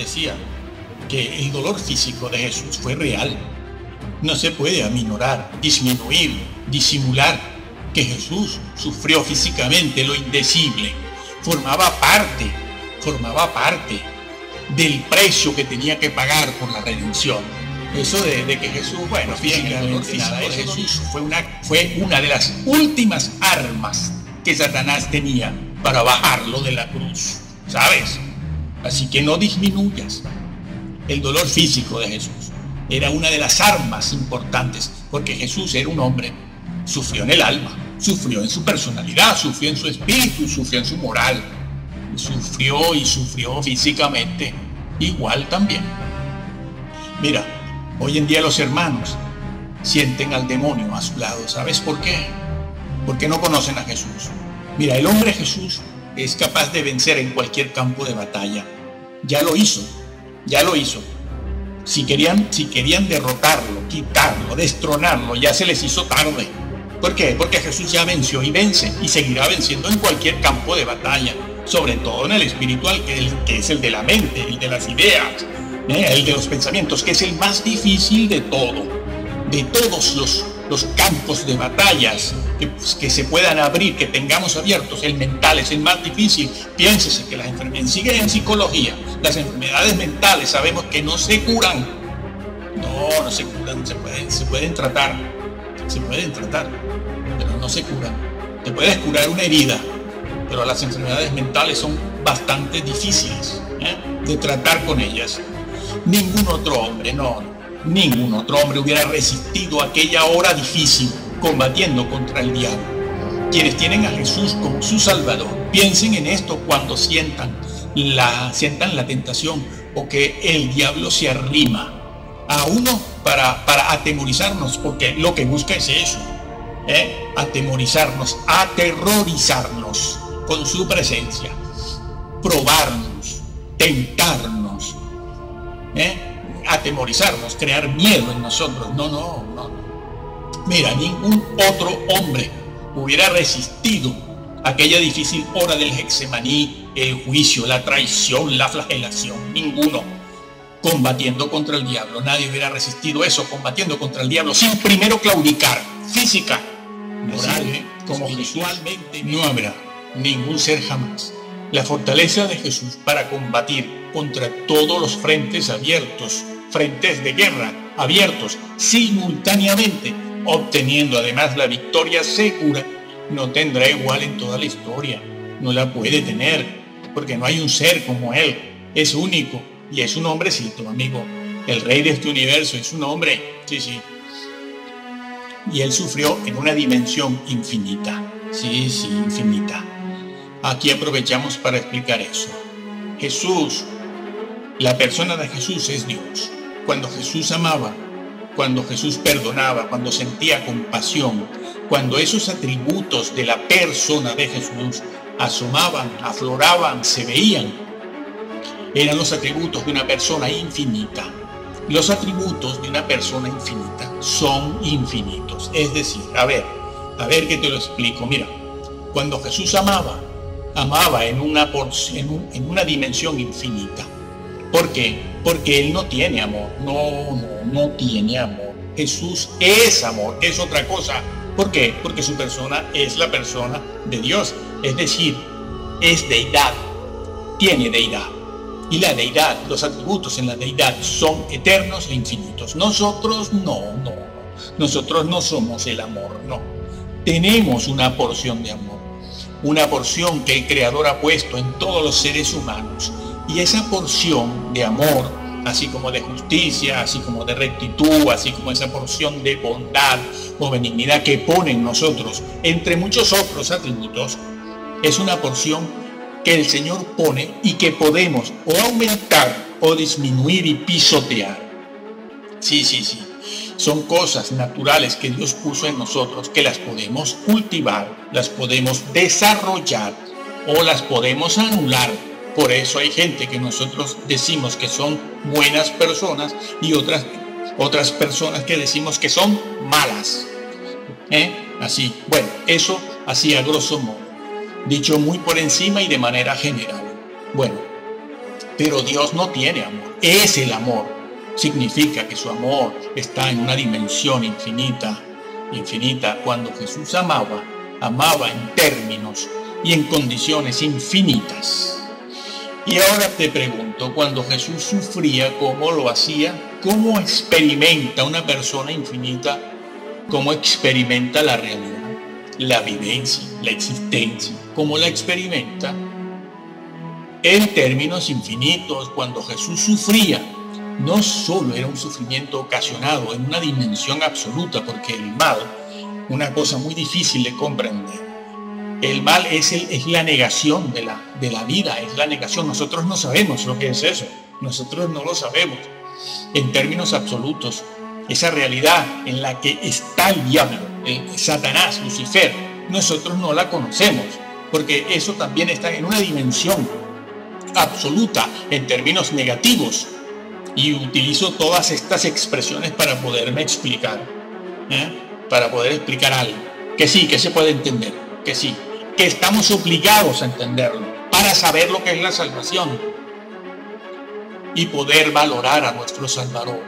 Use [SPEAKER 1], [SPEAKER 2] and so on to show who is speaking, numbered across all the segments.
[SPEAKER 1] decía que el dolor físico de Jesús fue real. No se puede aminorar, disminuir, disimular que Jesús sufrió físicamente lo indecible. Formaba parte del precio que tenía que pagar por la redención. Eso de que Jesús, bueno, físicamente nada de Jesús fue una de las últimas armas que Satanás tenía para bajarlo de la cruz, ¿sabes? Así que no disminuyas. El dolor físico de Jesús era una de las armas importantes, porque Jesús era un hombre, sufrió en el alma, sufrió en su personalidad, sufrió en su espíritu, sufrió en su moral, sufrió físicamente igual también. Mira, hoy en día los hermanos sienten al demonio a su lado. ¿Sabes por qué? Porque no conocen a Jesús. Mira, el hombre Jesús es capaz de vencer en cualquier campo de batalla. Ya lo hizo. Si querían derrotarlo, quitarlo, destronarlo, ya se les hizo tarde. ¿Por qué? Porque Jesús ya venció y vence y seguirá venciendo en cualquier campo de batalla, sobre todo en el espiritual, que es el de la mente, el de las ideas, el de los pensamientos, que es el más difícil de todo, de todos los campos de batallas que se puedan abrir, que tengamos abiertos. El mental es el más difícil. Piénsese que las enfermedades, sigue en psicología, las enfermedades mentales sabemos que no se curan. No se curan, se pueden tratar, pero no se curan. Te puedes curar una herida, pero las enfermedades mentales son bastante difíciles de tratar con ellas. Ningún otro hombre hubiera resistido aquella hora difícil combatiendo contra el diablo. Quienes tienen a Jesús como su Salvador, piensen en esto cuando sientan la tentación o que el diablo se arrima a uno para atemorizarnos, porque lo que busca es eso, atemorizarnos, aterrorizarnos con su presencia, probarnos, tentarnos, atemorizarnos, crear miedo en nosotros. No. Mira, ningún otro hombre hubiera resistido aquella difícil hora del Getsemaní, el juicio, la traición, la flagelación. Ninguno. Combatiendo contra el diablo, nadie hubiera resistido eso, combatiendo contra el diablo sin primero claudicar, física, moral, como espiritualmente. No habrá ningún ser jamás la fortaleza de Jesús para combatir contra todos los frentes abiertos, frentes de guerra abiertos simultáneamente, obteniendo además la victoria segura. No tendrá igual en toda la historia, no la puede tener, porque no hay un ser como él, es único y es un hombrecito, amigo. El rey de este universo es un hombre, sí. Y él sufrió en una dimensión infinita, sí, infinita. Aquí aprovechamos para explicar eso. Jesús, la persona de Jesús es Dios. Cuando Jesús amaba, cuando Jesús perdonaba, cuando sentía compasión, cuando esos atributos de la persona de Jesús asomaban, afloraban, se veían, eran los atributos de una persona infinita. Los atributos de una persona infinita son infinitos. Es decir, a ver que te lo explico. Mira, cuando Jesús amaba en una dimensión infinita. ¿Por qué? Porque Él no tiene amor. No tiene amor. Jesús es amor, es otra cosa. ¿Por qué? Porque su persona es la persona de Dios. Es decir, es deidad, tiene deidad. Y la deidad, los atributos en la deidad son eternos e infinitos. Nosotros no. Nosotros no somos el amor, no. Tenemos una porción de amor. Una porción que el Creador ha puesto en todos los seres humanos. Y esa porción de amor, así como de justicia, así como de rectitud, así como esa porción de bondad o benignidad que pone en nosotros, entre muchos otros atributos, es una porción que el Señor pone y que podemos o aumentar o disminuir y pisotear. Sí. Son cosas naturales que Dios puso en nosotros, que las podemos cultivar, las podemos desarrollar o las podemos anular. Por eso hay gente que nosotros decimos que son buenas personas y otras personas que decimos que son malas. Así, bueno, eso así a grosso modo, dicho muy por encima y de manera general. Bueno, Pero Dios no tiene amor, es el amor. Significa que su amor está en una dimensión infinita. Cuando Jesús amaba en términos y en condiciones infinitas. Y ahora te pregunto, cuando Jesús sufría, ¿cómo lo hacía? ¿Cómo experimenta una persona infinita? ¿Cómo experimenta la realidad, la vivencia, la existencia? ¿Cómo la experimenta? En términos infinitos. Cuando Jesús sufría, no solo era un sufrimiento ocasionado en una dimensión absoluta, porque el mal, una cosa muy difícil de comprender, el mal es la negación de la vida, es la negación. Nosotros no sabemos lo que es eso, nosotros no lo sabemos. En términos absolutos, esa realidad en la que está el diablo, Satanás, Lucifer, nosotros no la conocemos, porque eso también está en una dimensión absoluta, en términos negativos. Y utilizo todas estas expresiones para poderme explicar, para poder explicar algo, que sí, que se puede entender, que sí, que estamos obligados a entenderlo, para saber lo que es la salvación y poder valorar a nuestro Salvador.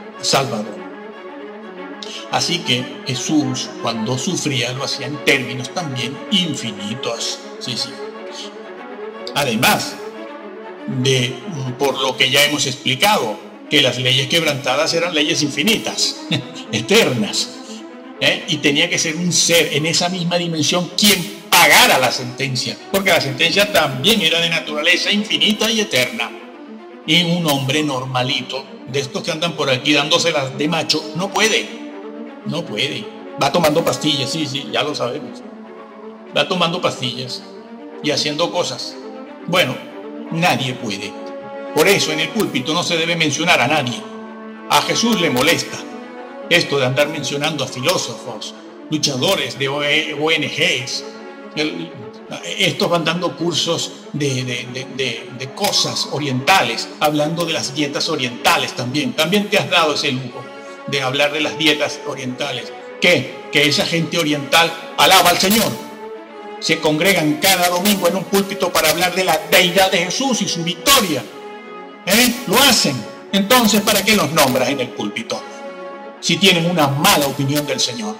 [SPEAKER 1] Así que Jesús, cuando sufría, lo hacía en términos también infinitos. Sí. Además de, por lo que ya hemos explicado, que las leyes quebrantadas eran leyes infinitas, eternas, y tenía que ser un ser en esa misma dimensión quien pagara la sentencia, porque la sentencia también era de naturaleza infinita y eterna. Y un hombre normalito, de estos que andan por aquí dándoselas de macho, no puede, va tomando pastillas, sí, ya lo sabemos, va tomando pastillas y haciendo cosas. Bueno, nadie puede. Por eso en el púlpito no se debe mencionar a nadie. A Jesús le molesta esto de andar mencionando a filósofos, luchadores de ONGs. Estos van dando cursos de cosas orientales, hablando de las dietas orientales también. También te has dado ese lujo de hablar de las dietas orientales. Que esa gente oriental alaba al Señor. Se congregan cada domingo en un púlpito para hablar de la deidad de Jesús y su victoria. Lo hacen. Entonces, ¿para qué los nombras en el púlpito? Si tienen una mala opinión del Señor.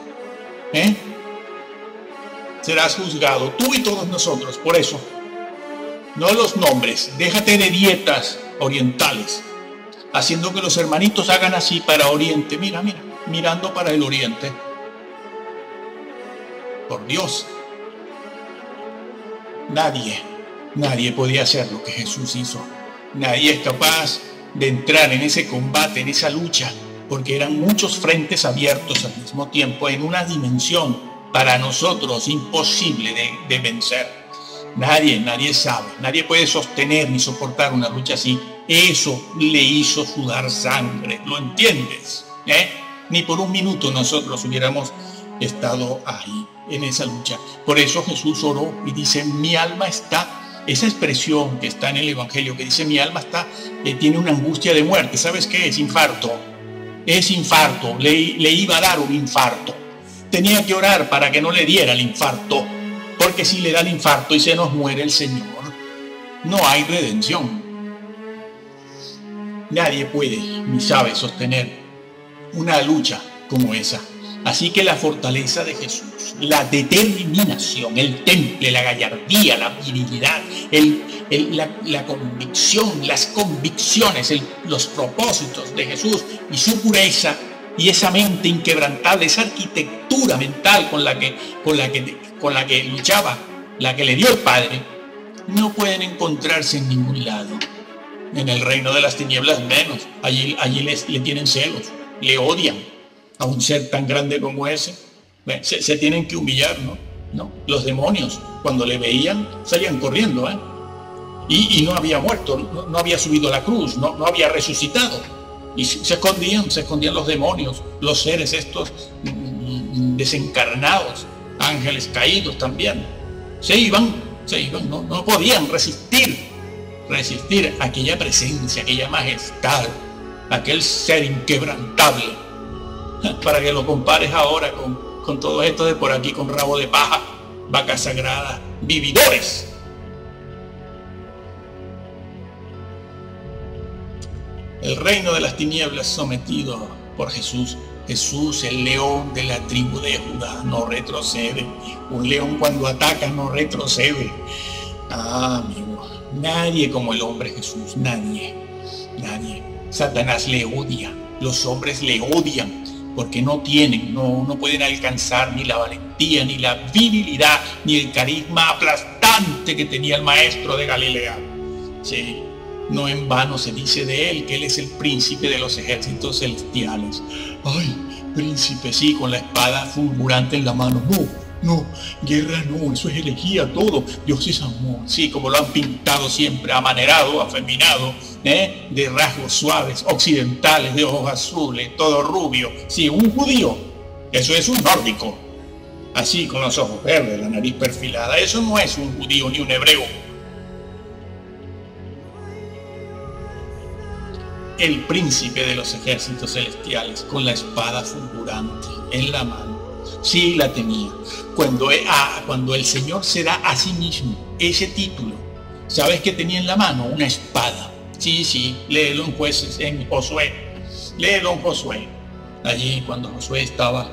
[SPEAKER 1] Serás juzgado, tú y todos nosotros. Por eso, no los nombres. Déjate de dietas orientales, haciendo que los hermanitos hagan así para Oriente. Mira, mirando para el Oriente. Por Dios. Nadie podía hacer lo que Jesús hizo. Nadie es capaz de entrar en ese combate, en esa lucha, porque eran muchos frentes abiertos al mismo tiempo, en una dimensión para nosotros imposible de vencer. Nadie sabe, nadie puede sostener ni soportar una lucha así. Eso le hizo sudar sangre, ¿lo entiendes? Ni por un minuto nosotros hubiéramos estado ahí, en esa lucha. Por eso Jesús oró y dice, mi alma está... Esa expresión que está en el Evangelio, que dice mi alma tiene una angustia de muerte. ¿Sabes qué es? Infarto. Es infarto. Le iba a dar un infarto. Tenía que orar para que no le diera el infarto. Porque si le da el infarto y se nos muere el Señor, no hay redención. Nadie puede ni sabe sostener una lucha como esa. Así que la fortaleza de Jesús, la determinación, el temple, la gallardía, la virilidad, la convicción, las convicciones, los propósitos de Jesús y su pureza y esa mente inquebrantable, esa arquitectura mental con la que luchaba, la que le dio el Padre, no pueden encontrarse en ningún lado. En el reino de las tinieblas menos. Allí le tienen celos, le odian. A un ser tan grande como ese, se tienen que humillar, ¿no? Los demonios, cuando le veían, salían corriendo, y no había muerto, no había subido a la cruz, no había resucitado, y se escondían los demonios, los seres estos desencarnados, ángeles caídos también, se iban, no podían resistir aquella presencia, aquella majestad, aquel ser inquebrantable. Para que lo compares ahora con todo esto de por aquí, con rabo de paja, vacas sagradas, vividores. El reino de las tinieblas sometido por Jesús. Jesús, el león de la tribu de Judá, no retrocede. Un león cuando ataca no retrocede. Amigo, nadie como el hombre Jesús, nadie. Satanás le odia, los hombres le odian, porque no pueden alcanzar ni la valentía, ni la virilidad, ni el carisma aplastante que tenía el maestro de Galilea. Sí, no en vano se dice de él que él es el príncipe de los ejércitos celestiales. Ay, príncipe, sí, con la espada fulgurante en la mano. No, guerra no, eso es herejía todo. Dios es amor, sí, como lo han pintado siempre, amanerado, afeminado, de rasgos suaves, occidentales, de ojos azules, todo rubio. Sí, un judío, eso es un nórdico, así con los ojos verdes, la nariz perfilada. Eso no es un judío ni un hebreo. El príncipe de los ejércitos celestiales, con la espada fulgurante en la mano. Sí, la tenía. Cuando el Señor se da a sí mismo ese título, ¿sabes qué tenía en la mano? Una espada. Sí, léelo en Jueces, en Josué. Léelo en Josué. Allí cuando Josué estaba,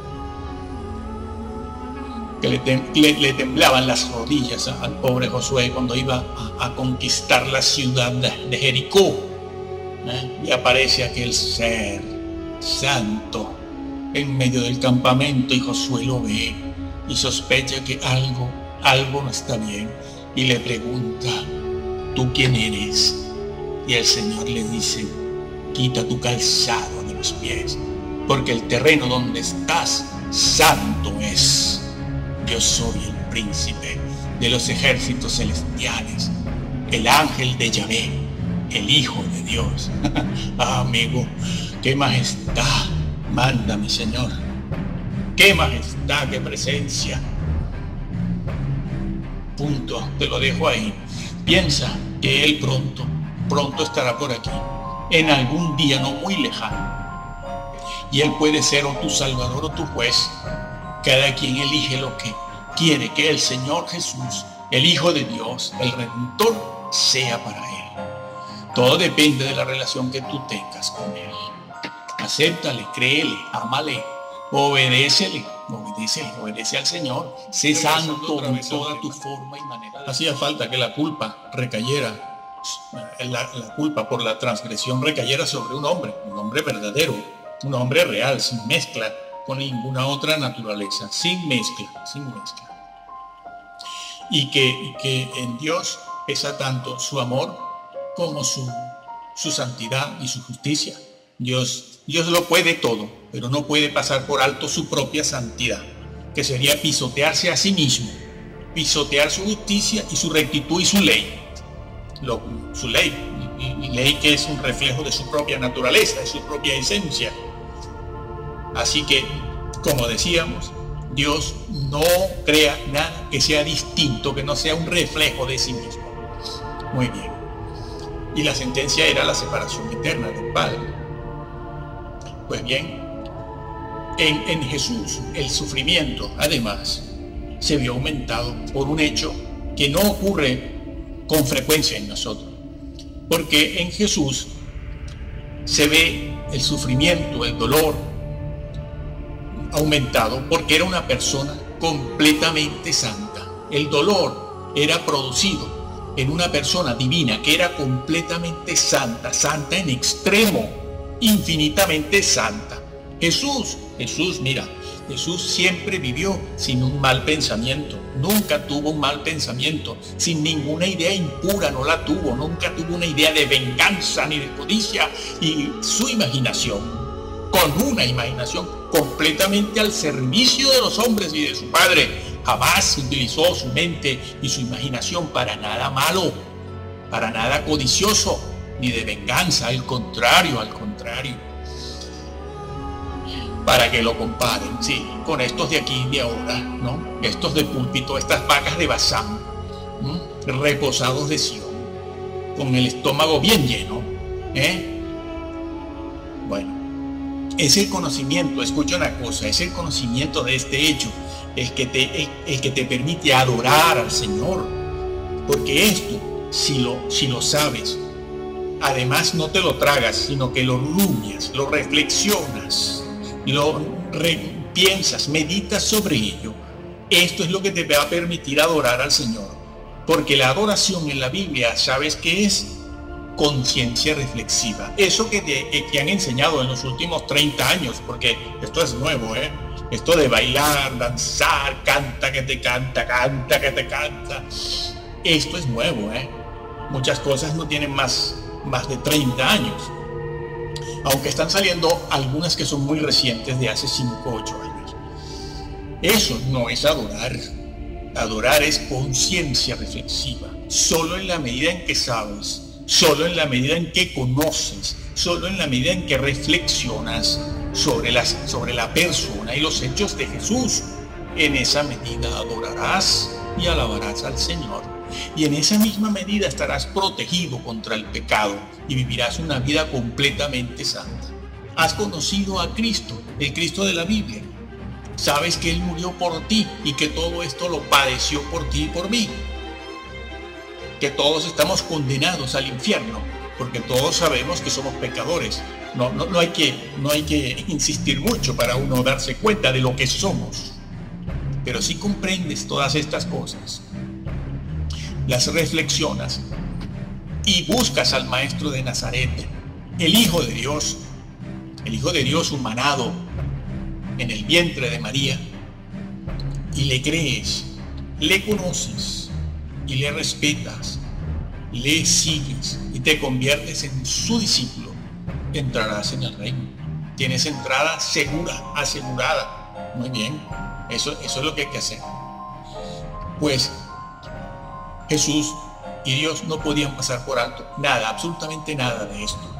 [SPEAKER 1] que le temblaban las rodillas al pobre Josué cuando iba a conquistar la ciudad de Jericó. Y aparece aquel ser santo en medio del campamento, y Josué lo ve y sospecha que algo no está bien, y le pregunta: ¿tú quién eres? Y el Señor le dice: quita tu calzado de los pies, porque el terreno donde estás santo es. Yo soy el príncipe de los ejércitos celestiales, el ángel de Yahvé, el Hijo de Dios. Amigo, qué majestad manda mi Señor. Qué majestad, qué presencia. Punto, te lo dejo ahí. Piensa que Él pronto estará por aquí, en algún día no muy lejano. Y Él puede ser o tu Salvador o tu juez. Cada quien elige lo que quiere que el Señor Jesús, el Hijo de Dios, el Redentor, sea para Él. Todo depende de la relación que tú tengas con Él. Acéptale, créele, ámale, obedece al Señor. Sé santo en toda tu forma y manera. Hacía falta que la culpa recayera, la culpa por la transgresión recayera sobre un hombre verdadero, un hombre real, sin mezcla con ninguna otra naturaleza, sin mezcla. Y que en Dios pesa tanto su amor como su santidad y su justicia. Dios lo puede todo, pero no puede pasar por alto su propia santidad, que sería pisotearse a sí mismo, pisotear su justicia y su rectitud y su ley. Su ley que es un reflejo de su propia naturaleza, de su propia esencia. Así que, como decíamos, Dios no crea nada que sea distinto, que no sea un reflejo de sí mismo. Muy bien. Y la sentencia era la separación eterna del Padre. Pues bien, en Jesús el sufrimiento, además, se vio aumentado por un hecho que no ocurre con frecuencia en nosotros. Porque en Jesús se ve el sufrimiento, el dolor aumentado, porque era una persona completamente santa. El dolor era producido en una persona divina que era completamente santa en extremo, infinitamente santa. Jesús, mira, Jesús siempre vivió sin un mal pensamiento, nunca tuvo un mal pensamiento, sin ninguna idea impura, no la tuvo, nunca tuvo una idea de venganza ni de codicia, y su imaginación, con una imaginación completamente al servicio de los hombres y de su Padre, jamás utilizó su mente y su imaginación para nada malo, para nada codicioso, ni de venganza, al contrario. Para que lo comparen, sí, con estos de aquí y de ahora, ¿no? Estos de púlpito, estas vacas de Basán, reposados de Sion, con el estómago bien lleno, Bueno, es el conocimiento, escucha una cosa, es el conocimiento de este hecho el que te permite adorar al Señor. Porque esto, si lo sabes, además no te lo tragas, sino que lo rumias, lo reflexionas, piensas, meditas sobre ello, esto es lo que te va a permitir adorar al Señor. Porque la adoración en la Biblia, ¿sabes qué es? Conciencia reflexiva. Eso que te han enseñado en los últimos 30 años, porque esto es nuevo, esto de bailar, danzar, canta que te canta, canta que te canta, esto es nuevo, muchas cosas no tienen más de 30 años, aunque están saliendo algunas que son muy recientes, de hace 5 o 8 años. Eso no es adorar. Adorar es conciencia reflexiva. Solo en la medida en que sabes, solo en la medida en que conoces, solo en la medida en que reflexionas sobre la persona y los hechos de Jesús, en esa medida adorarás y alabarás al Señor. Y en esa misma medida estarás protegido contra el pecado y vivirás una vida completamente santa. Has conocido a Cristo, el Cristo de la Biblia. Sabes que Él murió por ti y que todo esto lo padeció por ti y por mí. Que todos estamos condenados al infierno, porque todos sabemos que somos pecadores. No hay que insistir mucho para uno darse cuenta de lo que somos. Pero si comprendes todas estas cosas, las reflexionas y buscas al Maestro de Nazaret, el Hijo de Dios humanado en el vientre de María, y le crees, le conoces y le respetas, le sigues y te conviertes en su discípulo, entrarás en el reino. Tienes entrada segura, asegurada. Muy bien, eso es lo que hay que hacer. Pues Jesús y Dios no podían pasar por alto nada, absolutamente nada de esto.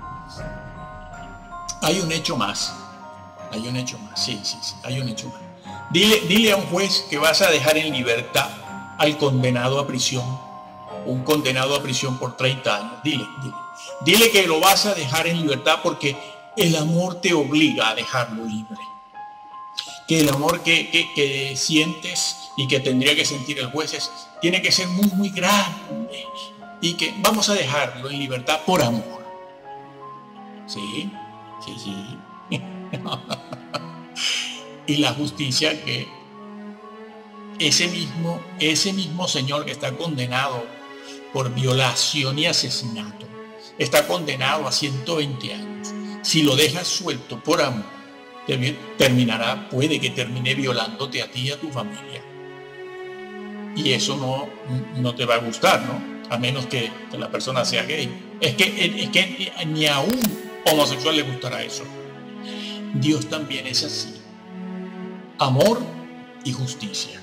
[SPEAKER 1] Hay un hecho más, sí, hay un hecho más. Dile a un juez que vas a dejar en libertad al condenado a prisión, un condenado a prisión por 30 años. Dile que lo vas a dejar en libertad porque el amor te obliga a dejarlo libre. Que el amor que sientes y que tendría que sentir el juez tiene que ser muy, muy grande, y que vamos a dejarlo en libertad por amor. Sí. Y la justicia, que ese mismo señor que está condenado por violación y asesinato, está condenado a 120 años. Si lo dejas suelto por amor, puede que termine violándote a ti y a tu familia. Y eso no te va a gustar, ¿no? A menos que la persona sea gay. Es que ni a un homosexual le gustará eso. Dios también es así. Amor y justicia.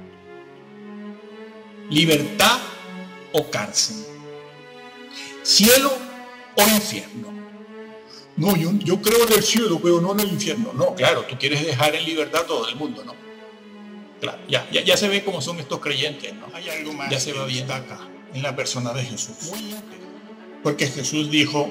[SPEAKER 1] Libertad o cárcel. Cielo o infierno. No, yo creo en el cielo, pero no en el infierno. No, claro, tú quieres dejar en libertad a todo el mundo, ¿no? Claro, ya se ve cómo son estos creyentes, ¿no? Hay algo más. Ya se va viendo acá, en la persona de Jesús. Porque Jesús dijo,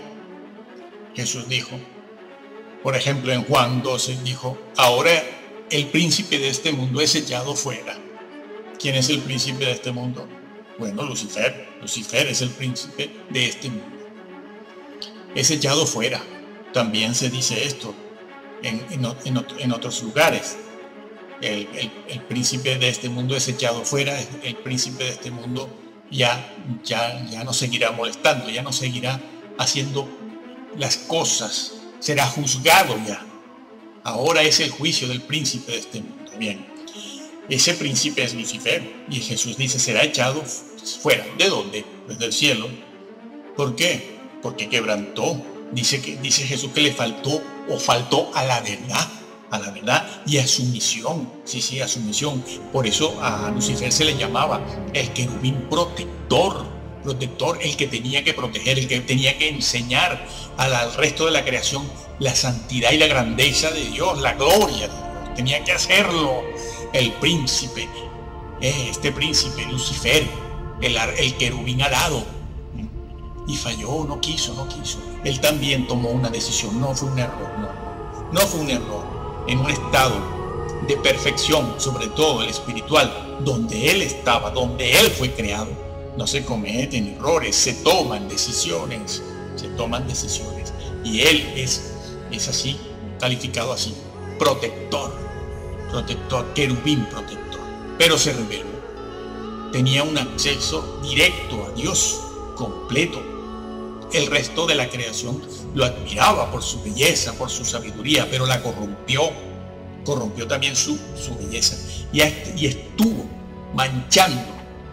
[SPEAKER 1] por ejemplo, en Juan 12, dijo: ahora el príncipe de este mundo es echado fuera. ¿Quién es el príncipe de este mundo? Bueno, Lucifer. Lucifer es el príncipe de este mundo. Es echado fuera. También se dice esto en otros lugares. El príncipe de este mundo es echado fuera. El príncipe de este mundo ya no seguirá molestando, ya no seguirá haciendo las cosas, será juzgado ya. Ahora es el juicio del príncipe de este mundo. Bien, ese príncipe es Lucifer, y Jesús dice: será echado fuera. ¿De dónde? Desde el cielo. ¿Por qué? Porque quebrantó. Dice Jesús que le faltó a la verdad y a su misión. Sí, a su misión. Por eso a Lucifer se le llamaba el querubín protector, el que tenía que proteger, el que tenía que enseñar al resto de la creación la santidad y la grandeza de Dios, la gloria de Dios. Tenía que hacerlo el príncipe, este príncipe Lucifer, el querubín alado. Y falló, no quiso. Él también tomó una decisión. No fue un error, no fue un error. En un estado de perfección, sobre todo el espiritual, donde él estaba, donde él fue creado, no se cometen errores, se toman decisiones se toman decisiones. Y él es así, calificado así, protector, querubín protector. Pero se rebeló. Tenía un acceso directo a Dios, completo. El resto de la creación lo admiraba por su belleza, por su sabiduría, pero la corrompió también su belleza. Y estuvo manchando,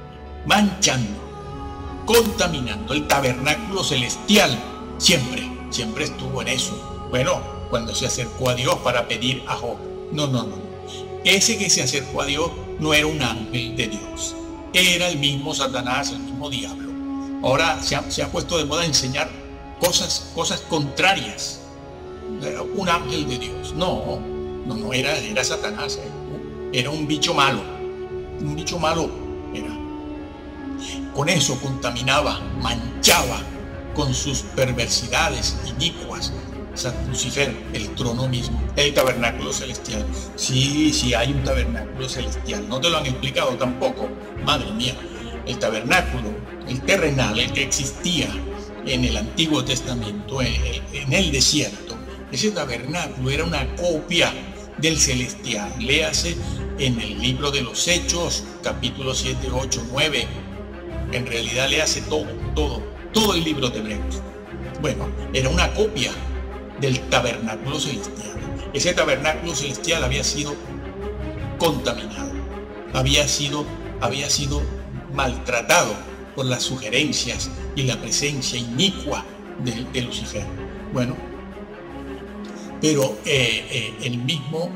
[SPEAKER 1] contaminando el tabernáculo celestial. Siempre estuvo en eso. Bueno, cuando se acercó a Dios para pedir a Job. No. Ese que se acercó a Dios no era un ángel de Dios. Era el mismo Satanás, el mismo diablo. Ahora se ha puesto de moda enseñar cosas contrarias. Un ángel de Dios. No, era Satanás. Era un bicho malo. Un bicho malo era. Con eso contaminaba, manchaba con sus perversidades inicuas. Lucifer, el trono mismo, el tabernáculo celestial. Sí, hay un tabernáculo celestial. No te lo han explicado tampoco. Madre mía, el tabernáculo, el terrenal, el que existía en el Antiguo Testamento, en el desierto, ese tabernáculo era una copia del celestial. Léase en el libro de los Hechos, capítulos 7, 8, 9. En realidad léase todo el libro de Hebreos. Bueno, era una copia del tabernáculo celestial. Ese tabernáculo celestial había sido contaminado, había sido maltratado por las sugerencias y la presencia inicua de Lucifer. Bueno, pero el mismo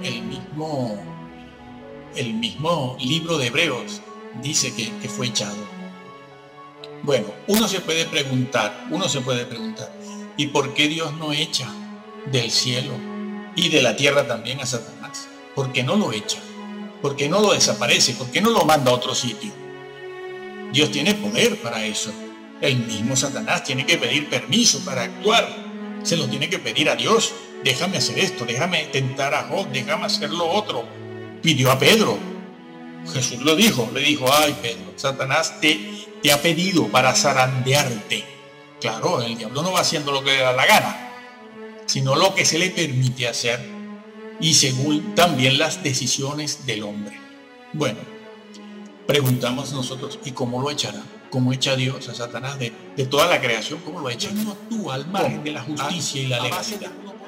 [SPEAKER 1] libro de Hebreos dice que fue echado. Bueno, uno se puede preguntar, ¿y por qué Dios no echa del cielo y de la tierra también a Satanás? ¿Por qué no lo echa? ¿Por qué no lo desaparece? ¿Por qué no lo manda a otro sitio? Dios tiene poder para eso. El mismo Satanás tiene que pedir permiso para actuar. Se lo tiene que pedir a Dios. Déjame hacer esto, déjame tentar a Job, déjame hacer lo otro. Pidió a Pedro. Jesús le dijo, ay Pedro, Satanás te ha pedido para zarandearte. Claro, el diablo no va haciendo lo que le da la gana, sino lo que se le permite hacer y según también las decisiones del hombre. Bueno, preguntamos nosotros, ¿y cómo lo echará? ¿Cómo echa Dios a Satanás de toda la creación? ¿Cómo lo echa? No actúa al margen de la justicia y la legalidad.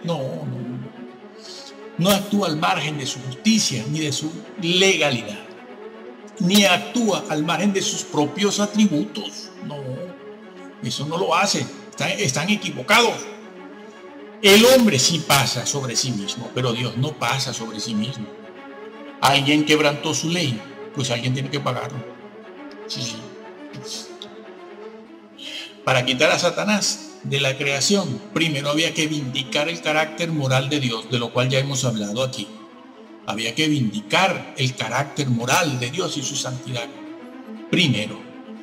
[SPEAKER 1] No actúa al margen de su justicia ni de su legalidad, ni actúa al margen de sus propios atributos. No, eso no lo hace. Están equivocados. El hombre sí pasa sobre sí mismo, pero Dios no pasa sobre sí mismo. Alguien quebrantó su ley, pues alguien tiene que pagarlo. Sí. Para quitar a Satanás de la creación, primero había que vindicar el carácter moral de Dios, de lo cual ya hemos hablado aquí. Había que vindicar el carácter moral de Dios y su santidad. Primero,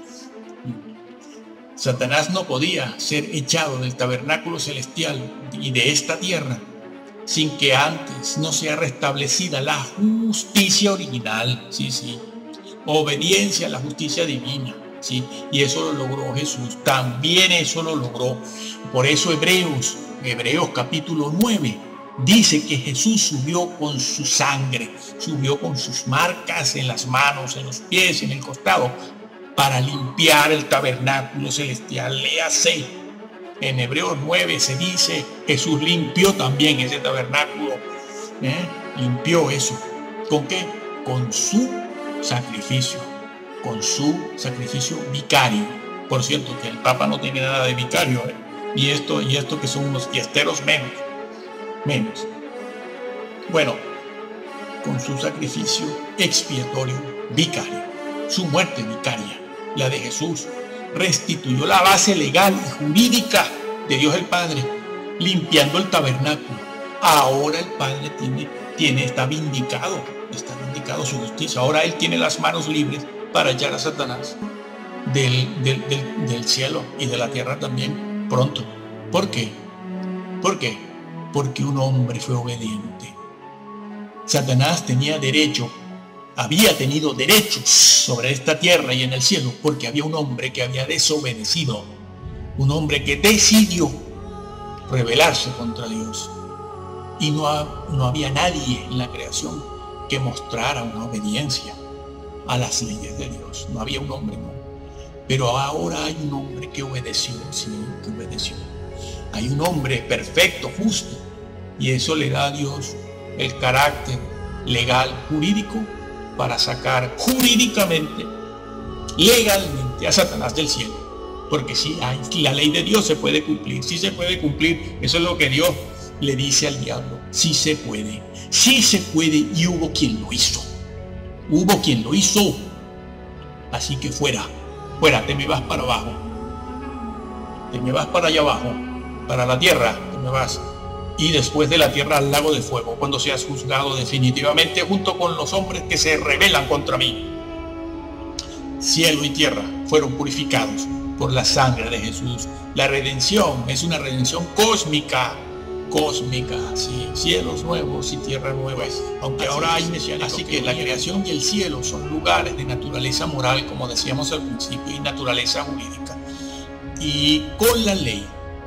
[SPEAKER 1] Satanás no podía ser echado del tabernáculo celestial y de esta tierra sin que antes no sea restablecida la justicia original. Sí. Obediencia a la justicia divina. Sí, y eso lo logró Jesús. También eso lo logró. Por eso Hebreos capítulo 9 dice que Jesús subió con su sangre, subió con sus marcas en las manos, en los pies, en el costado, para limpiar el tabernáculo celestial. Léase, en Hebreos 9 se dice, Jesús limpió también ese tabernáculo. Limpió eso. ¿Con qué? Con su sacrificio. Con su sacrificio vicario. Por cierto, que el Papa no tiene nada de vicario, y esto que son unos fiesteros menos. Bueno, con su sacrificio expiatorio vicario, su muerte vicaria, la de Jesús, restituyó la base legal y jurídica de Dios el Padre, limpiando el tabernáculo. Ahora el Padre está vindicado su justicia. Ahora Él tiene las manos libres para echar a Satanás del cielo y de la tierra también pronto. ¿Por qué? Porque un hombre fue obediente. Satanás había tenido derechos sobre esta tierra y en el cielo, porque había un hombre que había desobedecido Un hombre que decidió rebelarse contra Dios. Y no había nadie en la creación que mostrara una obediencia a las leyes de Dios. No había un hombre, no. Pero ahora hay un hombre que obedeció, sí, que obedeció. Hay un hombre perfecto, justo. Y eso le da a Dios el carácter legal, jurídico, para sacar jurídicamente, legalmente a Satanás del cielo. Porque sí, la ley de Dios se puede cumplir, sí se puede cumplir. Eso es lo que Dios le dice al diablo. Sí se puede y hubo quien lo hizo. Hubo quien lo hizo. Así que fuera, te me vas para abajo. Te me vas para allá abajo, para la tierra, te me vas. Y después de la tierra al lago de fuego, cuando seas juzgado definitivamente junto con los hombres que se rebelan contra mí. Cielo y tierra fueron purificados por la sangre de Jesús. La redención es una redención cósmica, sí, cielos nuevos y tierras nuevas, aunque ahora hay mesiánicos. Así que la creación y el cielo son lugares de naturaleza moral, como decíamos al principio, y naturaleza jurídica. Y con la ley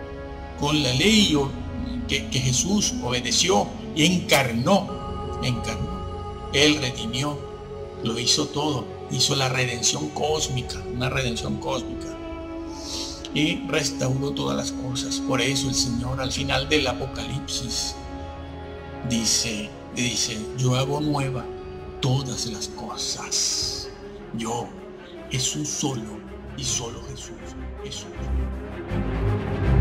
[SPEAKER 1] que Jesús obedeció y encarnó, Él redimió, lo hizo todo, hizo la redención cósmica, una redención cósmica. Y restauró todas las cosas. Por eso el Señor al final del Apocalipsis dice, yo hago nueva todas las cosas. Yo, Jesús solo y solo Jesús.